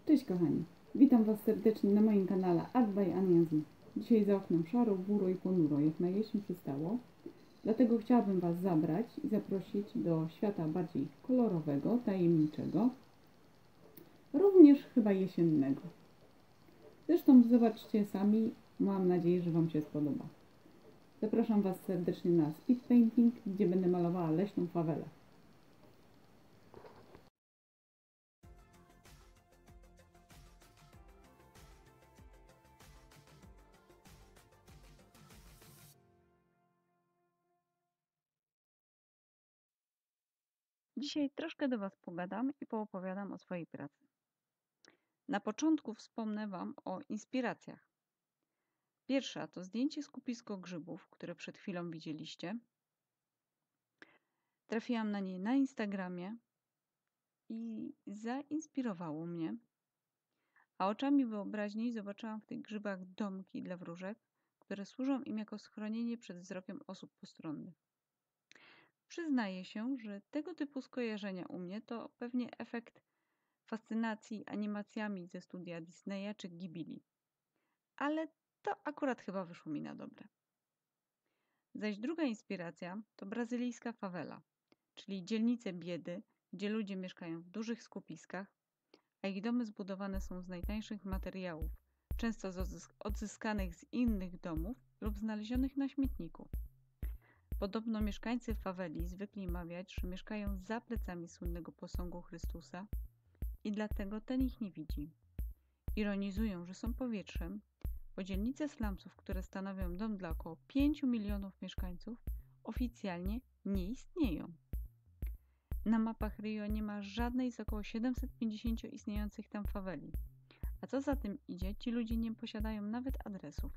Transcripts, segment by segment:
Cześć kochani, witam Was serdecznie na moim kanale Art by Ania Z. Dzisiaj za oknem szaro, buro i ponuro, jak na jesień przystało. Dlatego chciałabym Was zabrać i zaprosić do świata bardziej kolorowego, tajemniczego, również chyba jesiennego. Zresztą zobaczcie sami, mam nadzieję, że Wam się spodoba. Zapraszam Was serdecznie na speed painting, gdzie będę malowała leśną fawelę. Dzisiaj troszkę do Was pogadam i poopowiadam o swojej pracy. Na początku wspomnę Wam o inspiracjach. Pierwsza to zdjęcie skupisko grzybów, które przed chwilą widzieliście. Trafiłam na nie na Instagramie i zainspirowało mnie. A oczami wyobraźni zobaczyłam w tych grzybach domki dla wróżek, które służą im jako schronienie przed wzrokiem osób postronnych. Przyznaję się, że tego typu skojarzenia u mnie to pewnie efekt fascynacji animacjami ze studia Disneya czy Ghibli. Ale to akurat chyba wyszło mi na dobre. Zaś druga inspiracja to brazylijska fawela, czyli dzielnice biedy, gdzie ludzie mieszkają w dużych skupiskach, a ich domy zbudowane są z najtańszych materiałów, często odzyskanych z innych domów lub znalezionych na śmietniku. Podobno mieszkańcy faweli zwykli mawiać, że mieszkają za plecami słynnego posągu Chrystusa i dlatego ten ich nie widzi. Ironizują, że są powietrzem, bo dzielnice slumsów, które stanowią dom dla około 5 milionów mieszkańców, oficjalnie nie istnieją. Na mapach Rio nie ma żadnej z około 750 istniejących tam faweli. A co za tym idzie, ci ludzie nie posiadają nawet adresów.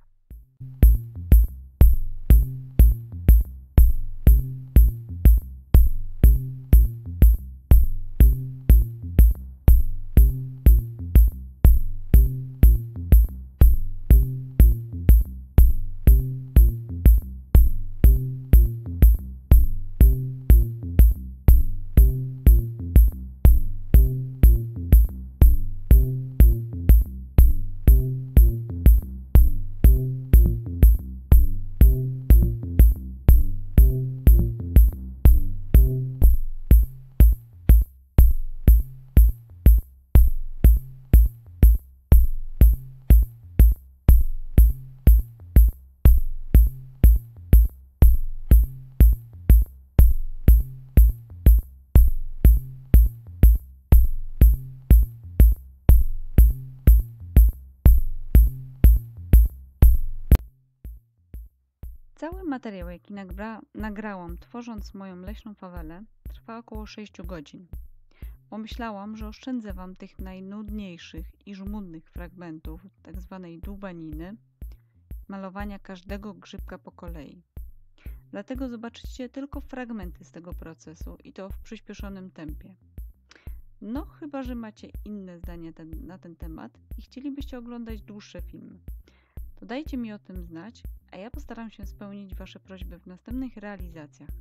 Cały materiał, jaki nagrałam tworząc moją leśną fawelę, trwa około 6 godzin. Pomyślałam, że oszczędzę Wam tych najnudniejszych i żmudnych fragmentów, tak zwanej dłubaniny, malowania każdego grzybka po kolei. Dlatego zobaczycie tylko fragmenty z tego procesu i to w przyspieszonym tempie. No, chyba że macie inne zdanie na ten temat i chcielibyście oglądać dłuższe filmy. To dajcie mi o tym znać, a ja postaram się spełnić Wasze prośby w następnych realizacjach.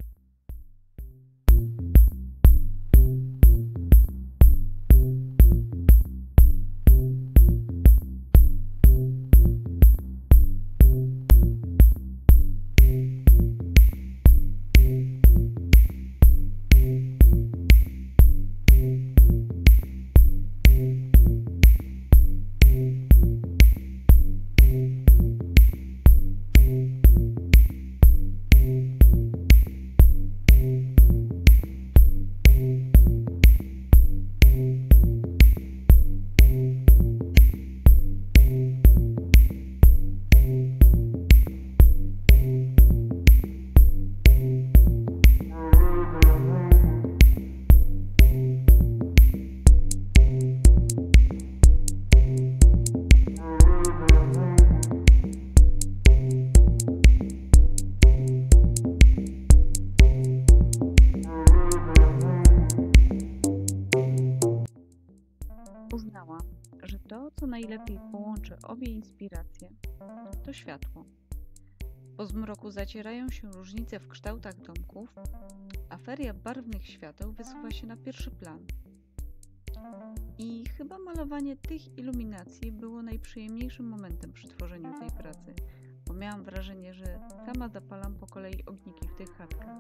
Uznałam, że to, co najlepiej połączy obie inspiracje, to światło. Po zmroku zacierają się różnice w kształtach domków, a feria barwnych świateł wysuwa się na pierwszy plan. I chyba malowanie tych iluminacji było najprzyjemniejszym momentem przy tworzeniu tej pracy, bo miałam wrażenie, że sama zapalam po kolei ogniki w tych chatkach.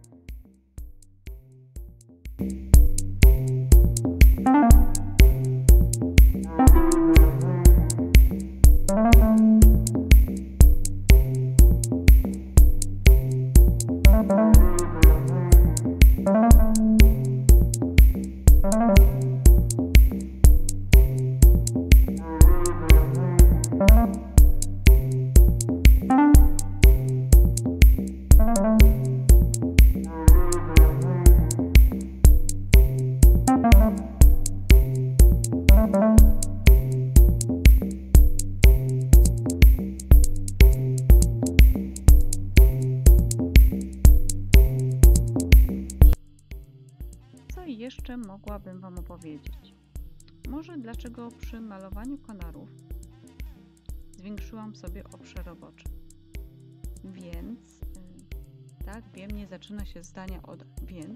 Co jeszcze mogłabym Wam opowiedzieć? Może dlaczego przy malowaniu konarów zwiększyłam sobie obszar roboczy. Więc, tak, wiem, nie zaczyna się zdania od więc.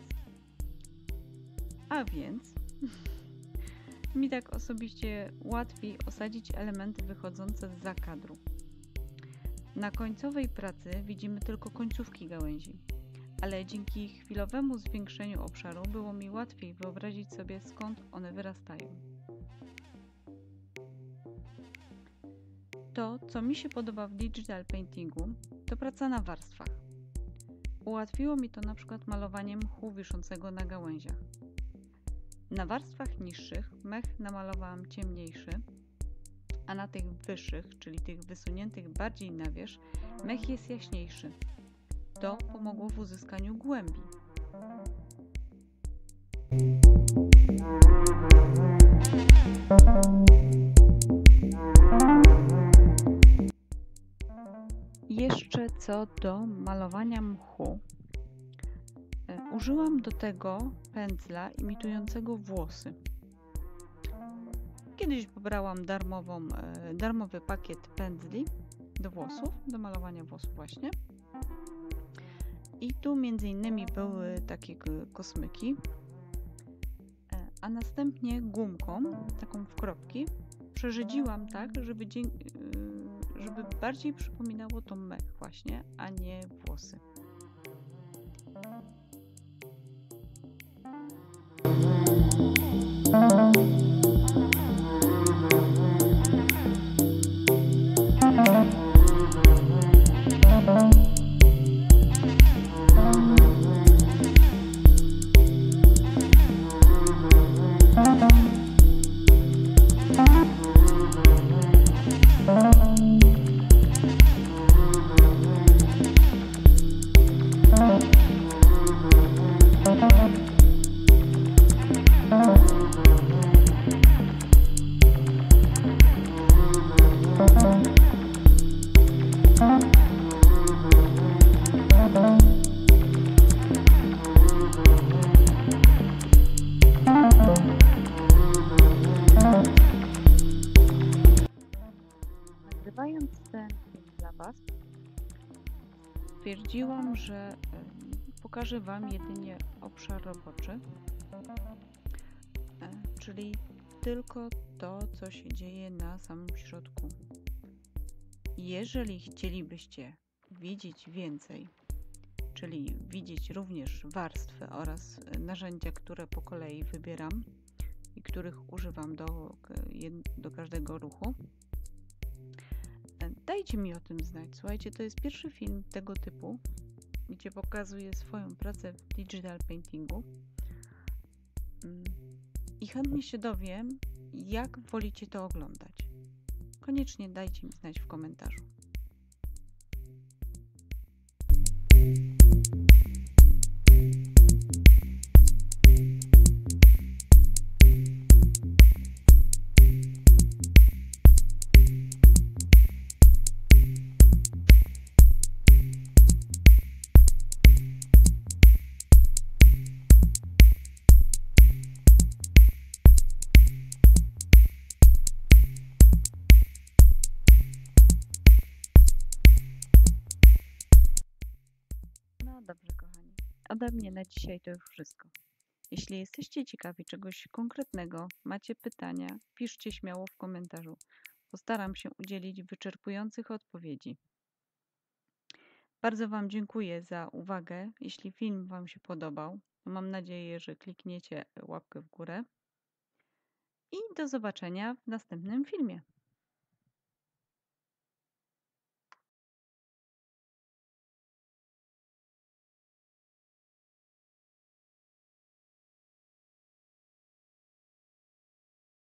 A więc mi tak osobiście łatwiej osadzić elementy wychodzące zza kadru. Na końcowej pracy widzimy tylko końcówki gałęzi, ale dzięki chwilowemu zwiększeniu obszaru było mi łatwiej wyobrazić sobie, skąd one wyrastają. To, co mi się podoba w digital paintingu, to praca na warstwach. Ułatwiło mi to na przykład malowanie mchu wiszącego na gałęziach. Na warstwach niższych mech namalowałam ciemniejszy, a na tych wyższych, czyli tych wysuniętych bardziej na wierzch, mech jest jaśniejszy. To pomogło w uzyskaniu głębi. Jeszcze co do malowania mchu. Użyłam do tego pędzla imitującego włosy. Kiedyś pobrałam darmowy pakiet pędzli do włosów, do malowania włosów właśnie. I tu między innymi były takie kosmyki, a następnie gumką, taką w kropki, przerzedziłam tak, żeby bardziej przypominało to mech właśnie, a nie włosy. Nagrywając ten film dla Was, stwierdziłam, że pokażę Wam jedynie obszar roboczy, czyli tylko to, co się dzieje na samym środku. Jeżeli chcielibyście widzieć więcej, czyli widzieć również warstwy oraz narzędzia, które po kolei wybieram i których używam do każdego ruchu, dajcie mi o tym znać. Słuchajcie, to jest pierwszy film tego typu, gdzie pokazuję swoją pracę w digital paintingu i chętnie się dowiem, jak wolicie to oglądać. Koniecznie dajcie mi znać w komentarzu. No dobrze, kochani. Ode mnie na dzisiaj to już wszystko. Jeśli jesteście ciekawi czegoś konkretnego, macie pytania, piszcie śmiało w komentarzu. Postaram się udzielić wyczerpujących odpowiedzi. Bardzo Wam dziękuję za uwagę. Jeśli film Wam się podobał, to mam nadzieję, że klikniecie łapkę w górę. I do zobaczenia w następnym filmie.